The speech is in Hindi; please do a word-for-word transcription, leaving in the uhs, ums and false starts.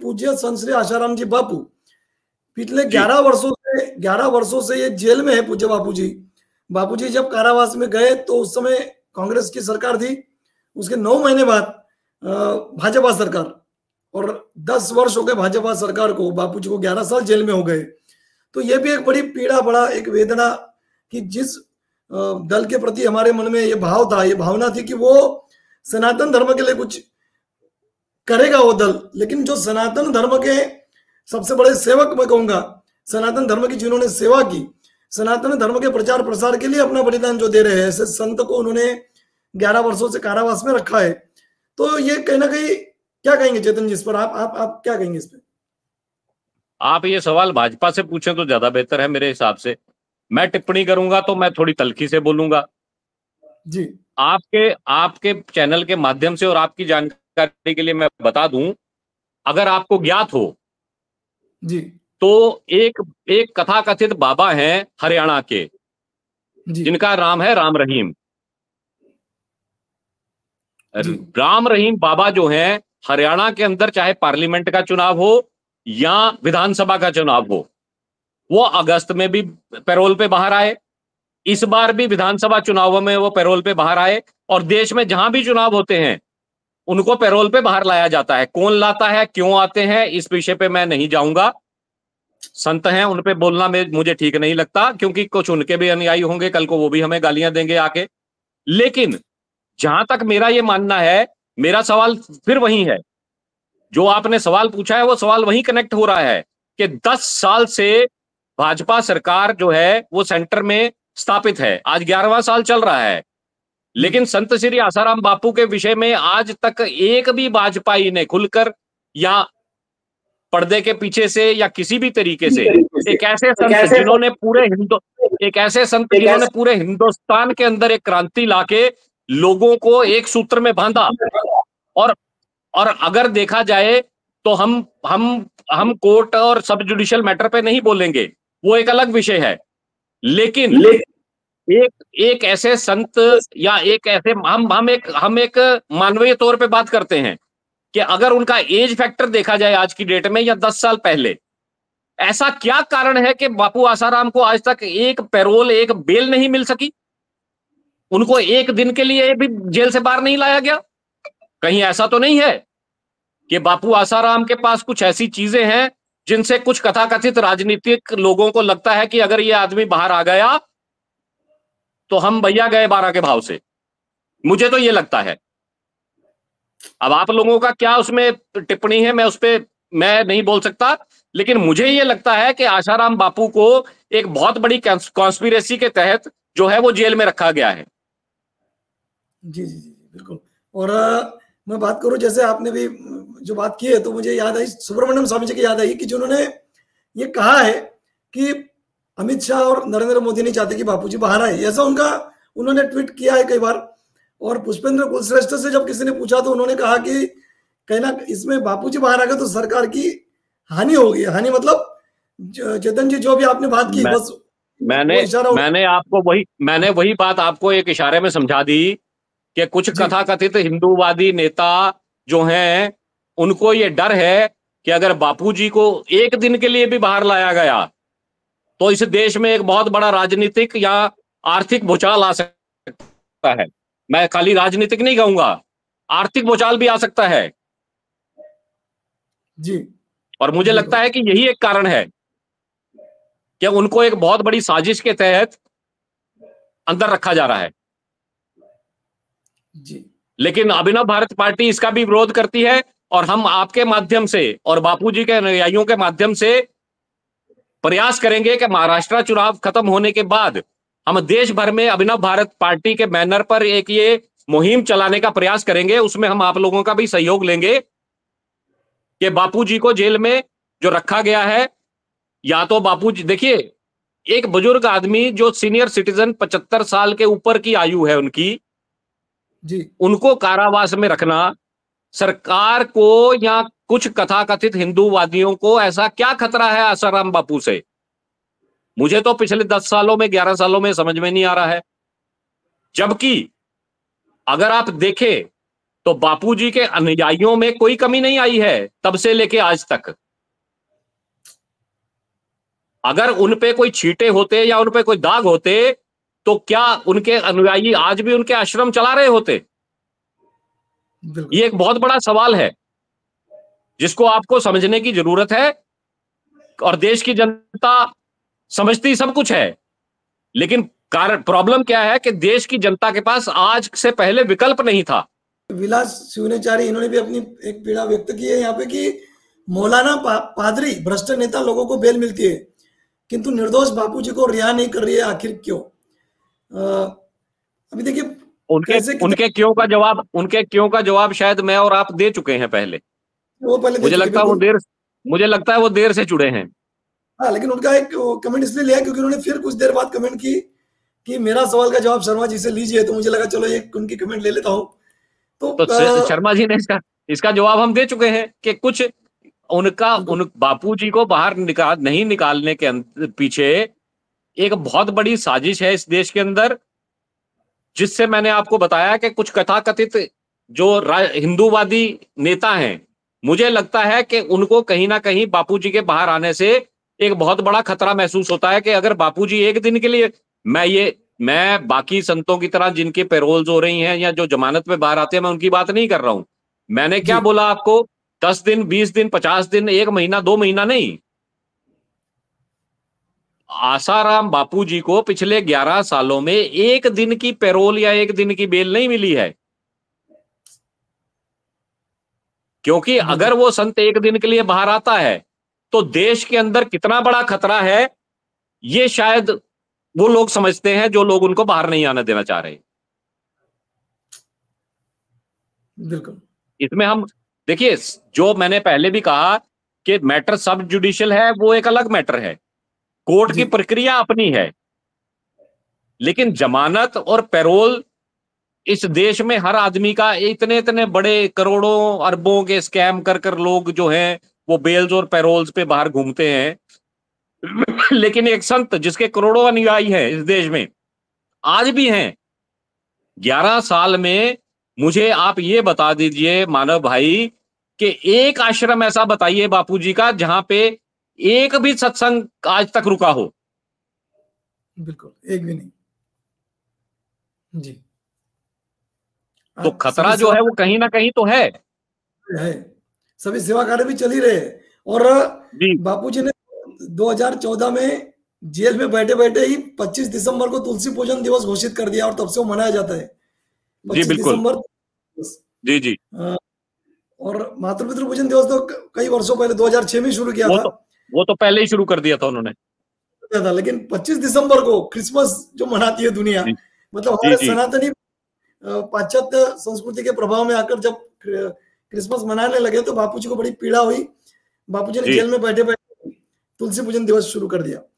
पूज्य संत श्री आसाराम जी बापू पिछले ग्यारह वर्षों से ग्यारह वर्षों से ये जेल में है। पूज्य बापू जी बापू जी जब कारावास में गए तो उस समय कांग्रेस की सरकार थी, उसके नौ महीने बाद भाजपा सरकार, और दस वर्ष हो गए भाजपा सरकार को, बापू जी को ग्यारह साल जेल में हो गए। तो ये भी एक बड़ी पीड़ा, बड़ा एक वेदना कि जिस दल के प्रति हमारे मन में ये भाव था, ये भावना थी कि वो सनातन धर्म के लिए कुछ करेगा वो दल, लेकिन जो सनातन धर्म के सबसे बड़े सेवक मैं कहूंगा, सनातन धर्म की जिन्होंने सेवा की, सनातन धर्म के प्रचार प्रसार के लिए अपना बलिदान जो दे रहे हैं, ऐसे संत को उन्होंने ग्यारह वर्षों से कारावास में रखा है। तो ये कहीं ना कहीं क्या कहेंगे चेतन जी इस पर? आप आप आप क्या कहेंगे इस पर? आप ये सवाल भाजपा से पूछें तो ज्यादा बेहतर है मेरे हिसाब से। मैं टिप्पणी करूंगा तो मैं थोड़ी तल्खी से बोलूंगा जी। आपके आपके चैनल के माध्यम से और आपकी जानकारी के लिए मैं बता दूं, अगर आपको ज्ञात हो जी, तो एक एक कथाकथित बाबा हैं हरियाणा के, जी, जिनका नाम है राम रहीम। जी, राम रहीम बाबा जो हैं, हरियाणा के अंदर चाहे पार्लियामेंट का चुनाव हो या विधानसभा का चुनाव हो, वो अगस्त में भी पैरोल पे बाहर आए, इस बार भी विधानसभा चुनावों में वो पैरोल पे बाहर आए, और देश में जहां भी चुनाव होते हैं उनको पैरोल पे बाहर लाया जाता है। कौन लाता है, क्यों आते हैं, इस विषय पे मैं नहीं जाऊंगा। संत हैं, उन पे बोलना में मुझे ठीक नहीं लगता, क्योंकि कुछ उनके भी अनुयायी होंगे, कल को वो भी हमें गालियां देंगे आके। लेकिन जहां तक मेरा ये मानना है, मेरा सवाल फिर वही है, जो आपने सवाल पूछा है वो सवाल वही कनेक्ट हो रहा है कि दस साल से भाजपा सरकार जो है वो सेंटर में स्थापित है, आज ग्यारहवां साल चल रहा है, लेकिन संत श्री आसाराम बापू के विषय में आज तक एक भी भाजपाई ने खुलकर या पर्दे के पीछे से या किसी भी तरीके से एक ऐसे संत जिन्होंने पूरे हिंदू एक ऐसे संत जिन्होंने पूरे हिंदुस्तान के अंदर एक क्रांति लाके लोगों को एक सूत्र में बांधा, और और अगर देखा जाए तो हम हम हम कोर्ट और सब जुडिशियल मैटर पे नहीं बोलेंगे, वो एक अलग विषय है, लेकिन एक एक ऐसे संत या एक ऐसे हम हम एक हम एक मानवीय तौर पे बात करते हैं कि अगर उनका एज फैक्टर देखा जाए आज की डेट में या दस साल पहले, ऐसा क्या कारण है कि बापू आसाराम को आज तक एक पैरोल, एक बेल नहीं मिल सकी? उनको एक दिन के लिए भी जेल से बाहर नहीं लाया गया? कहीं ऐसा तो नहीं है कि बापू आसाराम के पास कुछ ऐसी चीजें हैं जिनसे कुछ कथाकथित राजनीतिक लोगों को लगता है कि अगर ये आदमी बाहर आ गया तो हम भैया गए बारह के भाव से? मुझे तो ये लगता है। अब आप लोगों का क्या उसमें टिप्पणी है, मैं उस पर मैं नहीं बोल सकता, लेकिन मुझे ये लगता है कि आसाराम बापू को एक बहुत बड़ी कॉन्स्पिरेसी के तहत जो है वो जेल में रखा गया है। जी जी जी बिल्कुल। और आ, मैं बात करूं, जैसे आपने भी जो बात की है तो मुझे याद आई सुब्रमण्यम स्वामी जी की याद आई कि जिन्होंने ये कहा है कि अमित शाह और नरेंद्र मोदी नहीं चाहते कि बापूजी बाहर आए, ऐसा उनका उन्होंने ट्वीट किया है कई बार। और पुष्पेंद्र कुलश्रेष्ठ से जब किसी ने पूछा तो उन्होंने कहा कि कहना इसमें बापूजी बाहर आ गए तो सरकार की हानि होगी। हानि मतलब चेतन जी जो भी आपने बात की, बस मैंने मैंने आपको वही मैंने वही बात आपको एक इशारे में समझा दी कि कुछ कथाकथित हिंदूवादी नेता जो हैं उनको ये डर है कि अगर बापूजी को एक दिन के लिए भी बाहर लाया गया तो इस देश में एक बहुत बड़ा राजनीतिक या आर्थिक भूचाल आ सकता है। मैं खाली राजनीतिक नहीं कहूंगा, आर्थिक भूचाल भी आ सकता है जी। और मुझे लगता है कि यही एक कारण है कि उनको एक बहुत बड़ी साजिश के तहत अंदर रखा जा रहा है। जी। लेकिन अभिनव भारत पार्टी इसका भी विरोध करती है, और हम आपके माध्यम से और बापूजी के अनुयायियों के माध्यम से प्रयास करेंगे कि महाराष्ट्र चुनाव खत्म होने के बाद हम देश भर में अभिनव भारत पार्टी के बैनर पर एक ये मुहिम चलाने का प्रयास करेंगे। उसमें हम आप लोगों का भी सहयोग लेंगे कि बापूजी को जेल में जो रखा गया है, या तो बापूजी, देखिए एक बुजुर्ग आदमी जो सीनियर सिटीजन पचहत्तर साल के ऊपर की आयु है उनकी जी, उनको कारावास में रखना सरकार को या कुछ कथाकथित हिंदूवादियों को ऐसा क्या खतरा है आसाराम बापू से? मुझे तो पिछले दस सालों में ग्यारह सालों में समझ में नहीं आ रहा है। जबकि अगर आप देखें तो बापूजी के अनुयायियों में कोई कमी नहीं आई है तब से लेके आज तक। अगर उन पे कोई छींटे होते या उन पे कोई दाग होते तो क्या उनके अनुयायी आज भी उनके आश्रम चला रहे होते? ये एक बहुत बड़ा सवाल है जिसको आपको समझने की जरूरत है। और देश की जनता समझती सब कुछ है, लेकिन कारण प्रॉब्लम क्या है कि देश की जनता के पास आज से पहले विकल्प नहीं था। विलास शिवनेचारी इन्होंने भी अपनी एक पीड़ा व्यक्त की है यहाँ पे कि मौलाना पा, पादरी भ्रष्ट नेता लोगों को बेल मिलती है किंतु निर्दोष बापूजी को रिहा नहीं कर रही है, आखिर क्यों? आ, अभी देखिए उनके उनके क्यों का जवाब उनके क्यों का जवाब शायद मैं और आप दे चुके हैं पहले। वो पहले मुझे लगता है वो देर मुझे लगता है वो देर से जुड़े हैं। हाँ, लेकिन उनका एक कमेंट इसलिए लिया क्योंकि उन्होंने फिर कुछ देर बाद कमेंट की कि मेरा सवाल का जवाब शर्मा जी से लीजिए, तो मुझे लगा चलो एक उनकी कमेंट ले लेता हूं। तो, तो शर्मा जी ने इसका इसका जवाब हम दे चुके हैं कि कुछ उनका उन बापूजी को बाहर निकाल नहीं निकालने के पीछे एक बहुत बड़ी साजिश है इस देश के अंदर, जिससे मैंने आपको बताया कि कुछ कथाकथित जो हिंदूवादी नेता हैं, मुझे लगता है कि उनको कहीं ना कहीं बापूजी के बाहर आने से एक बहुत बड़ा खतरा महसूस होता है कि अगर बापूजी एक दिन के लिए, मैं ये मैं बाकी संतों की तरह जिनके पैरोल्स हो रही हैं या जो जमानत में बाहर आते हैं मैं उनकी बात नहीं कर रहा हूं। मैंने क्या बोला आपको, दस दिन बीस दिन पचास दिन एक महीना दो महीना नहीं, आसाराम बापूजी को पिछले ग्यारह सालों में एक दिन की पैरोल या एक दिन की बेल नहीं मिली है। क्योंकि अगर वो संत एक दिन के लिए बाहर आता है तो देश के अंदर कितना बड़ा खतरा है ये शायद वो लोग समझते हैं जो लोग उनको बाहर नहीं आने देना चाह रहे। बिल्कुल, इसमें हम देखिए, जो मैंने पहले भी कहा कि मैटर सब जुडिशियल है, वो एक अलग मैटर है, कोर्ट की प्रक्रिया अपनी है, लेकिन जमानत और पैरोल इस देश में हर आदमी का, इतने इतने बड़े करोड़ों अरबों के स्कैम कर कर लोग जो हैं वो बेल्स और पैरोल्स पे बाहर घूमते हैं। लेकिन एक संत जिसके करोड़ों अनुयायी हैं इस देश में आज भी हैं, ग्यारह साल में मुझे आप ये बता दीजिए मानव भाई कि एक आश्रम ऐसा बताइए बापूजी का जहां पे एक भी सत्संग आज तक रुका हो। बिल्कुल, एक भी नहीं जी। तो खतरा जो है वो कहीं ना कहीं तो है है सभी सेवा कार्य भी चल ही रहे हैं। और बापूजी ने दो हज़ार चौदह में जेल में बैठे बैठे ही पच्चीस दिसंबर को तुलसी पूजन दिवस घोषित कर दिया और तब से वो मनाया जाता है पच्चीस दिसंबर। जी जी। और मातृपितृ पूजन दिवस तो कई वर्षों पहले दो हज़ार छह में शुरू किया वो था। तो, वो तो पहले ही शुरू कर दिया था उन्होंने था, लेकिन पच्चीस दिसंबर को क्रिसमस जो मनाती है दुनिया, मतलब हमारे सनातनी पाश्चात्य संस्कृति के प्रभाव में आकर जब क्रिसमस मनाने लगे तो बापूजी को बड़ी पीड़ा हुई। बापूजी ने जेल में बैठे बैठे तुलसी पूजन दिवस शुरू कर दिया।